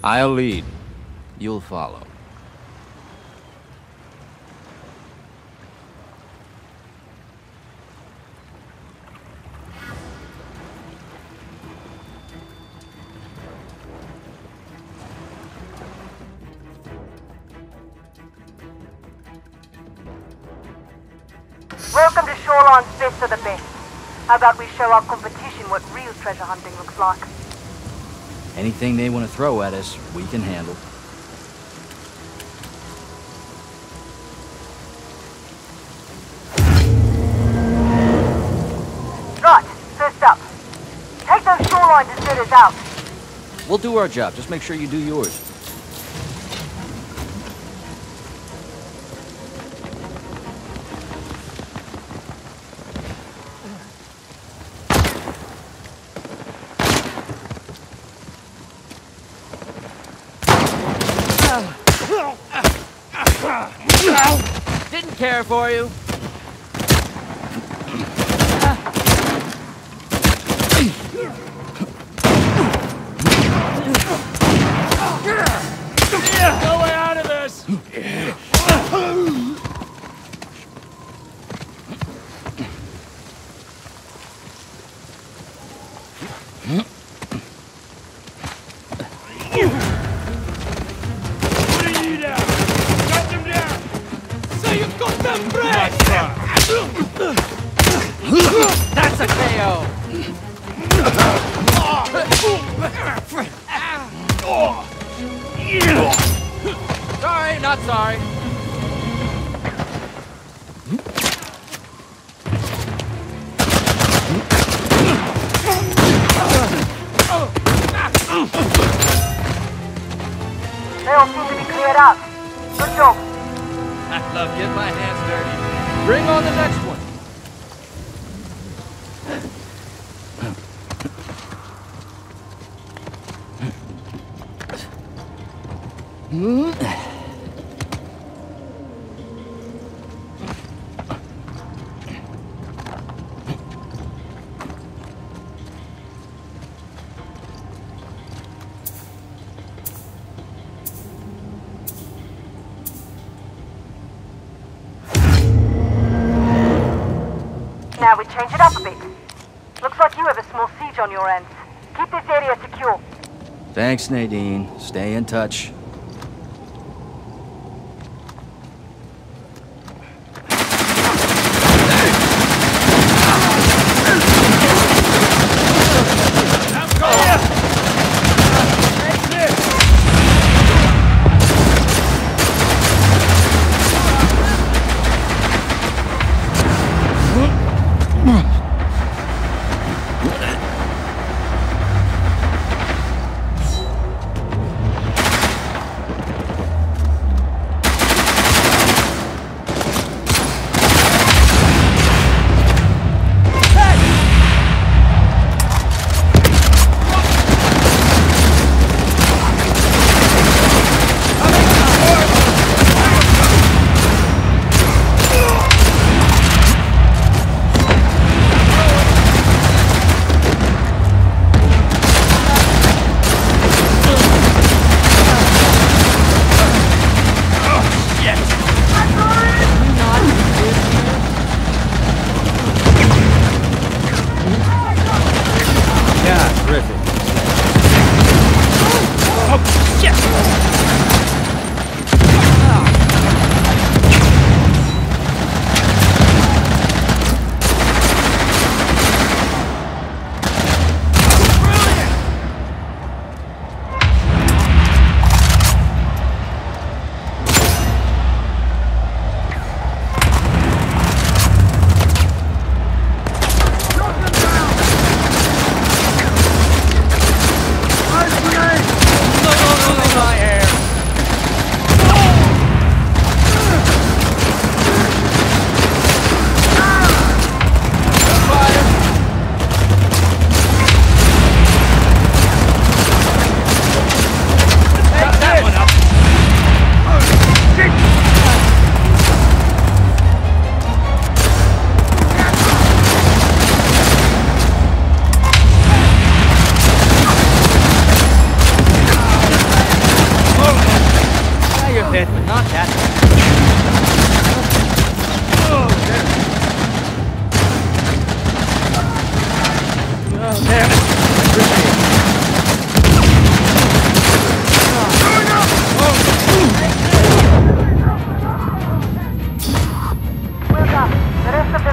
I'll lead. You'll follow. Welcome to Shoreline's best of the best. How about we show our competition what real treasure hunting looks like? Anything they want to throw at us, we can handle. Right, first up. Take those Shoreline deserters out. We'll do our job. Just make sure you do yours. Didn't care for you. No way out of this. That's a KO! Sorry, not sorry. They all seem to be cleared out. Good job. I love getting my hands dirty. Bring on the next one. Now we change it up a bit. Looks like you have a small siege on your hands. Keep this area secure. Thanks, Nadine. Stay in touch.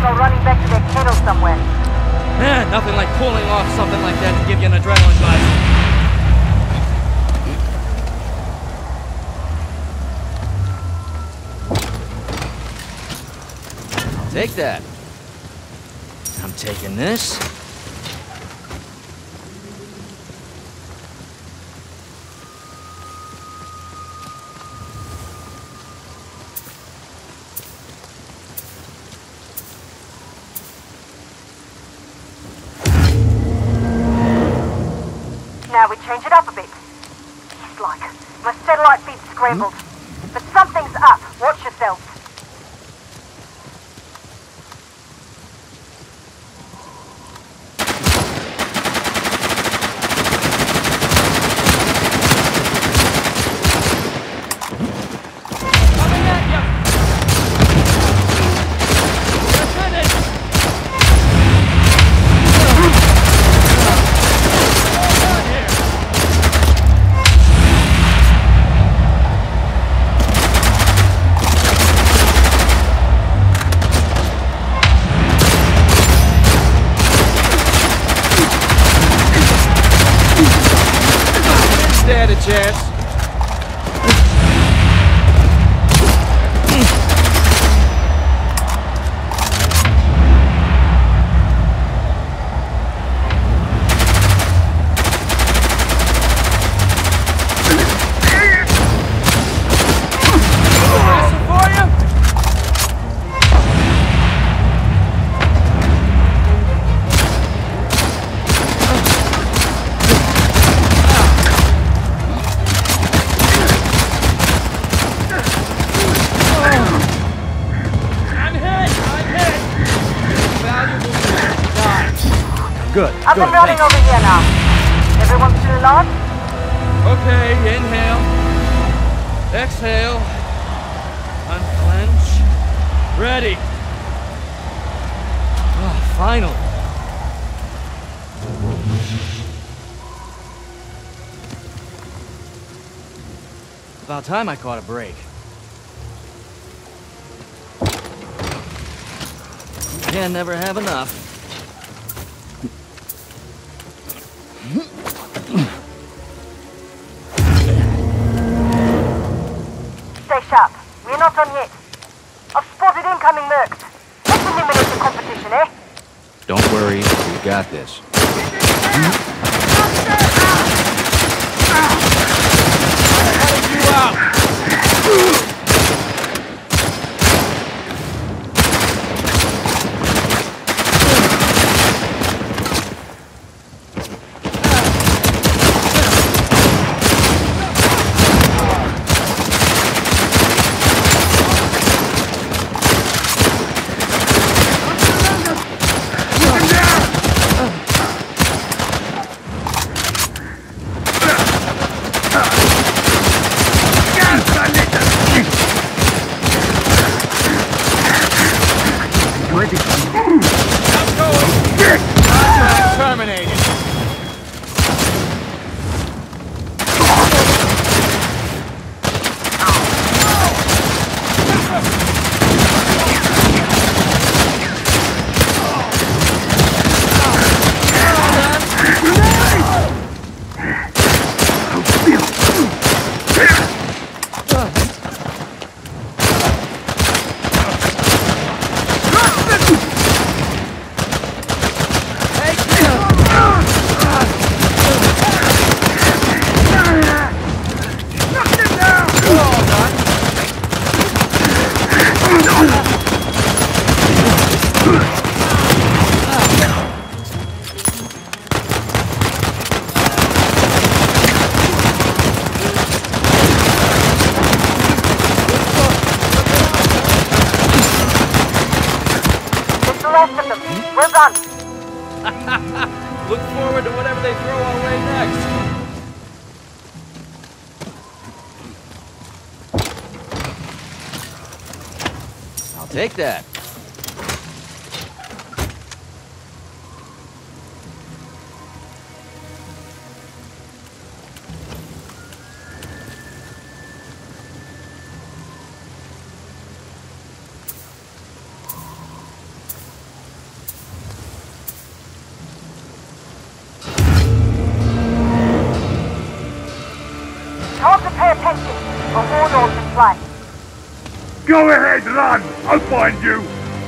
driving or running back to their kennel somewhere. Man, nothing like pulling off something like that to give you an adrenaline buzz. I'll take that. I'm taking this. Now we change it up a bit. It's like my satellite feed's scrambled. But something's up. Watch yourself. Coming at ya! Lieutenant! Hold on here! Stand a chance. Good. Up and running thanks. over here now. Everyone still alive? Okay, inhale. Exhale. Unclench. Ready. Oh, finally. About time I caught a break. You can never have enough. Stay sharp. We're not done yet. I've spotted incoming mercs. Let's eliminate the competition, eh? Don't worry, we got this. You out! Terminated. We're done. Look forward to whatever they throw our way next. I'll take that. Run! I'll find you!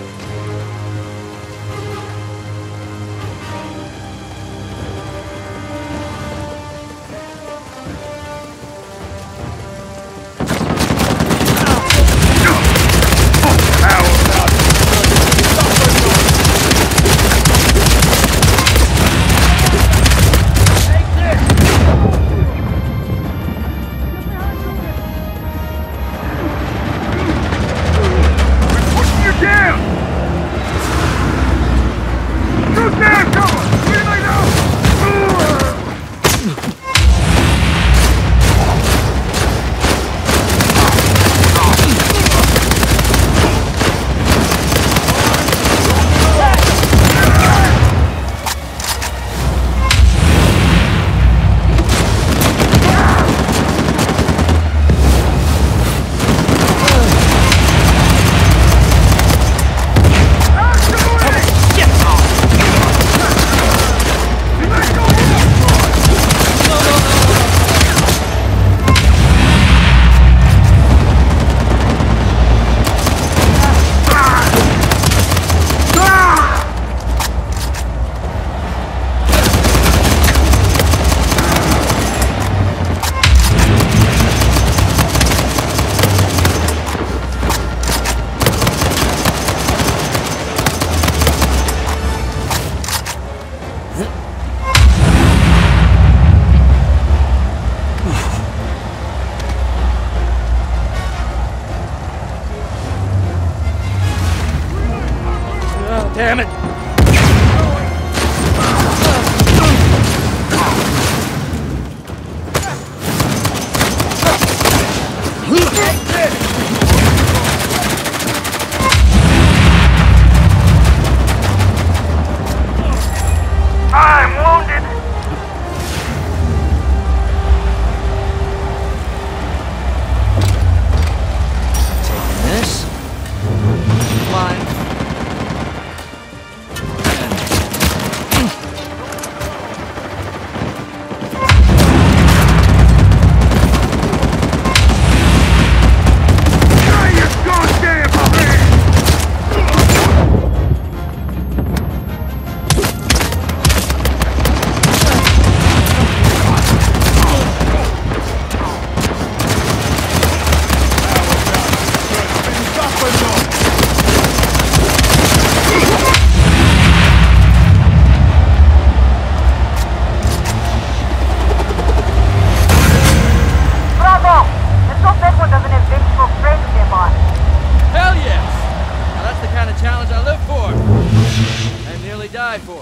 Damn it! I'm wounded! Taking this. Mine. Hell yes! Now that's the kind of challenge I live for. And nearly die for.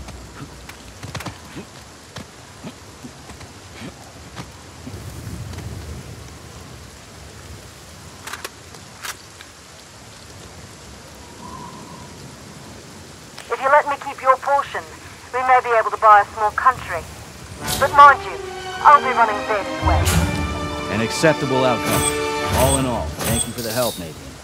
If you let me keep your portion, we may be able to buy a small country. But mind you, I'll be running Zed's way. An acceptable outcome. All in all, thank you for the help, Nadine.